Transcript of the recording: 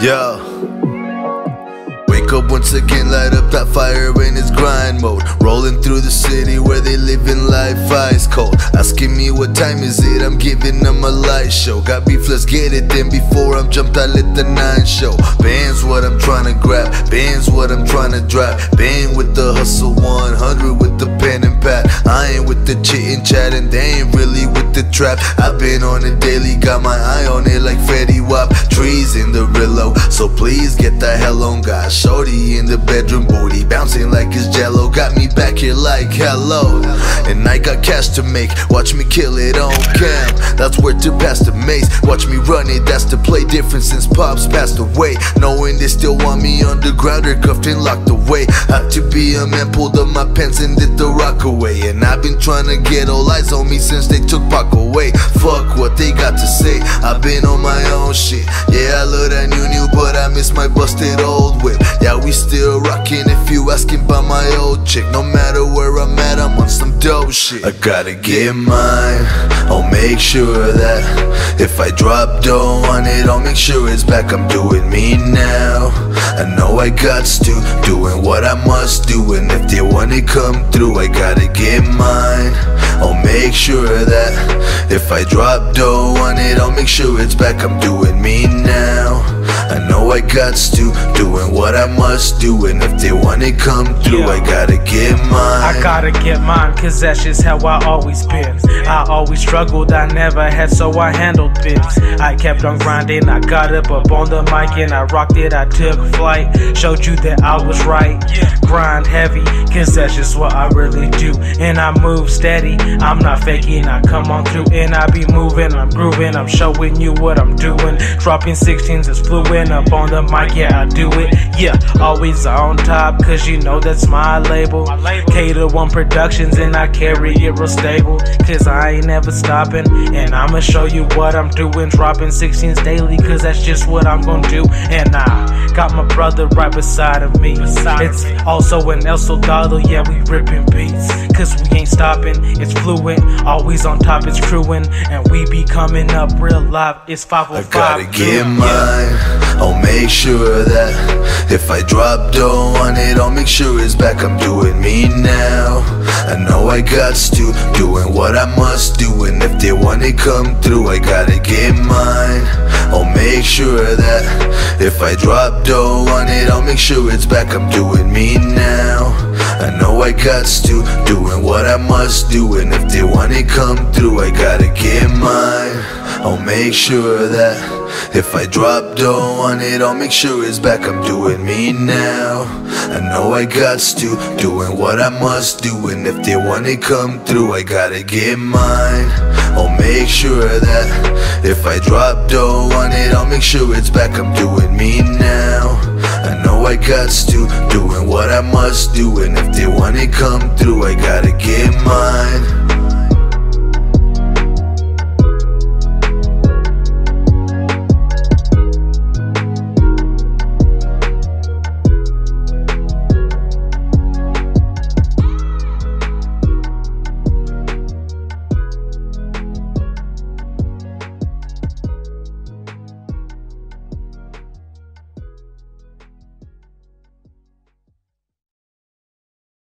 Yo, wake up once again, light up that fire in its grind mode. Rolling through the city where they living life ice cold. Asking me what time is it, I'm giving them a light show. Got beef, let's get it then. Before I'm jumped, I lit the 9 show. Band's what I'm trying to grab, band's what I'm trying to drive. Band with the hustle 100 with the pen and pad. I ain't with the chit and chat and they ain't really with the trap. I've been on it daily, got my eye on it like Fetty Wap. Trees in the Rillo, so please get the hell on, guys. Shorty in the bedroom, booty bouncing like it's jello. Got me back here like hello, and I got cash to make. Watch me kill it on cam, that's where to pass the mace. Watch me run it, that's the play. Different since Pops passed away. Knowing they still want me underground, they're cuffed and locked away. Had to be a man, pulled up my pants and did the rock away. And I've been trying to get all eyes on me since they took Pac away. Fuck what they got to say, I've been on my own shit. Yeah, I love that new, but I miss my busted old whip. Yeah, we still rockin' if you asking about my old chick. No matter where I'm at, I'm on some dope shit. I gotta get mine, I'll make sure that if I drop dough on it, I'll make sure it's back. I'm doing me now, I know I got to, doing what I must do. And if they wanna come through, I gotta get mine. I'll make sure that if I drop dough on it, I'll make sure it's back. I'm doing me now, I know I got to, doing what I must do. And if they wanna come through, I gotta get mine. I gotta get mine, cause that's just how I always been. I always struggled, I never had, so I handled bits. I kept on grinding, I got up on the mic and I rocked it, I took flight. Showed you that I was right, grind heavy, cause that's just what I really do. And I move steady, I'm not faking, I come on through. And I be moving, I'm grooving, I'm showing you what I'm doing. Dropping 16s is fluent, up on the mic, yeah I do it. Yeah, always on top, cause you know that's my label. Cater One Productions and I carry it real stable, cause I ain't never stopping. And I'ma show you what I'm doing, dropping 16s daily, cause that's just what I'm gonna do. And I got my brother right beside of me. It's also an El Soldado, yeah we ripping beats, cause we ain't stopping, it's fluent, always on top, it's crewing. And we be coming up real live, it's 505. I gotta get mine, I'll make sure that if I drop dough on it, I'll make sure it's back. I'm doing me now, I know I got to, doing what I must do. And if they wanna come through, I gotta get mine. I'll make sure that if I drop dough on it, I'll make sure it's back. I'm doing me now, I know I got to, doing what I must do. And if they wanna come through, I gotta get mine. I'll make sure that if I drop dough on it, I'll make sure it's back. I'm doing me now, I know I got to, doing what I must do. And if they wanna come through, I gotta get mine. I'll make sure that if I drop dough on it, I'll make sure it's back. I'm doing me now, I know I got to, doing what I must do. And if they wanna come through, I gotta